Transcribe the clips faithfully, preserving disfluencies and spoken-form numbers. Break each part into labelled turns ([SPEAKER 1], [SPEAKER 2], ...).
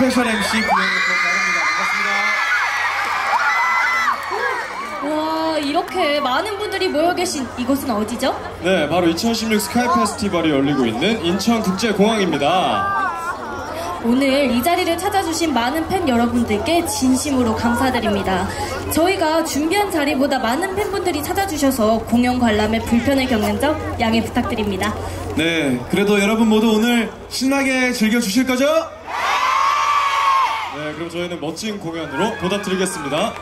[SPEAKER 1] 스페셜 엠씨 구현일고 바랍니다. 반갑습니다.
[SPEAKER 2] 와, 이렇게 많은 분들이 모여 계신 이곳은 어디죠?
[SPEAKER 3] 네, 바로 이천십육 스카이 페스티벌이 열리고 있는 인천국제공항입니다.
[SPEAKER 2] 오늘 이 자리를 찾아주신 많은 팬 여러분들께 진심으로 감사드립니다. 저희가 준비한 자리보다 많은 팬분들이 찾아주셔서 공연 관람에 불편을 겪는 점 양해 부탁드립니다.
[SPEAKER 1] 네, 그래도 여러분 모두 오늘 신나게 즐겨주실 거죠?
[SPEAKER 3] 네, 그럼 저희는 멋진 공연으로 보답드리겠습니다.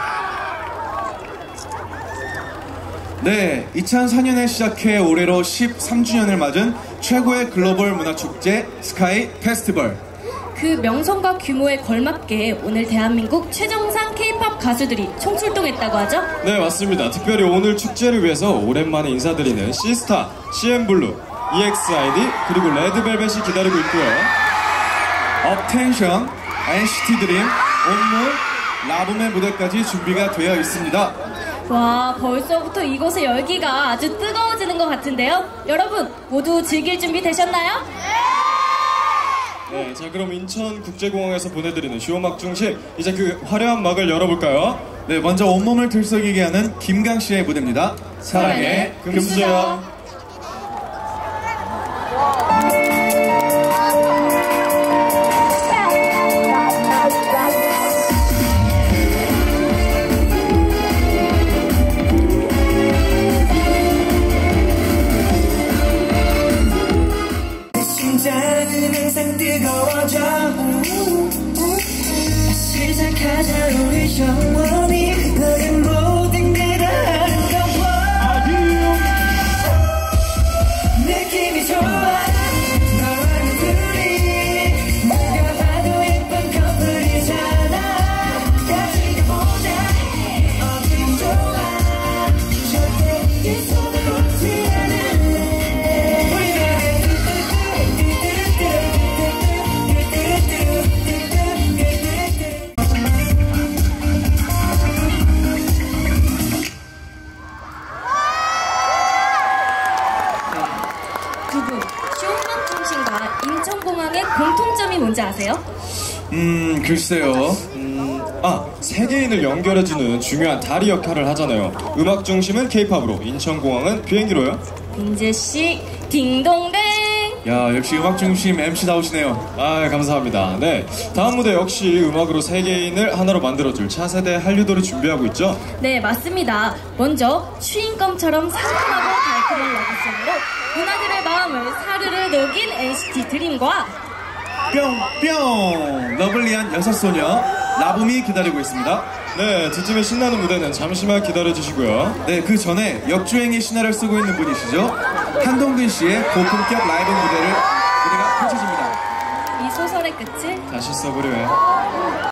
[SPEAKER 1] 네, 이천사 년에 시작해 올해로 십삼 주년을 맞은 최고의 글로벌 문화축제 스카이 페스티벌.
[SPEAKER 2] 그 명성과 규모에 걸맞게 오늘 대한민국 최정상 케이팝 가수들이 총출동했다고 하죠?
[SPEAKER 3] 네, 맞습니다. 특별히 오늘 축제를 위해서 오랜만에 인사드리는 시스타, 씨엔블루, 이엑스아이디, 그리고 레드벨벳이 기다리고 있고요.
[SPEAKER 1] 업텐션, 엔시티 드림, 온무, 라붐의 무대까지 준비가 되어 있습니다.
[SPEAKER 2] 와, 벌써부터 이곳의 열기가 아주 뜨거워지는 것 같은데요? 여러분, 모두 즐길 준비 되셨나요?
[SPEAKER 3] 네, 자 그럼 인천국제공항에서 보내드리는 쇼음악 중심, 이제 그 화려한 막을 열어볼까요?
[SPEAKER 1] 네, 먼저 온몸을 들썩이게 하는 김강 씨의 무대입니다. 사랑의 금수저.
[SPEAKER 4] 심장은 항상 뜨거워져. 시작하자 우리 영원히. 너의 모든 게 다 아름다워. 느낌이 좋아. 너와는 둘이 누가 봐도 예쁜 커플이잖아. 같이 가보자. 어딜 좋아. 절대 이 손을 놓지 않을래. 우리는
[SPEAKER 2] 두 분, 쇼음악 중심과 인천공항의 공통점이 뭔지 아세요?
[SPEAKER 1] 음, 글쎄요.
[SPEAKER 3] 음, 아, 세계인을 연결해주는 중요한 다리 역할을 하잖아요. 음악 중심은 케이팝으로, 인천공항은 비행기로요.
[SPEAKER 2] 민재씨, 딩동댕!
[SPEAKER 1] 야, 역시 음악 중심 엠씨 나오시네요.
[SPEAKER 3] 아, 감사합니다. 네, 다음 무대 역시 음악으로 세계인을 하나로 만들어줄 차세대 한류돌이 준비하고 있죠?
[SPEAKER 2] 네, 맞습니다. 먼저 추인검처럼 상큼하고 달콤한 러브송으로 문화들의 마음을 사르르 녹인 엔시티 드림과
[SPEAKER 1] 뿅뿅! 러블리한 여섯 소녀 라붐이 기다리고 있습니다.
[SPEAKER 3] 네, 뒷짐의 신나는 무대는 잠시만 기다려주시고요.
[SPEAKER 1] 네, 그 전에 역주행의 신화를 쓰고 있는 분이시죠? 한동근 씨의 고품격 라이브 무대를 무대가 펼쳐집니다.
[SPEAKER 2] 이 소설의 끝을
[SPEAKER 3] 다시 써보려 해.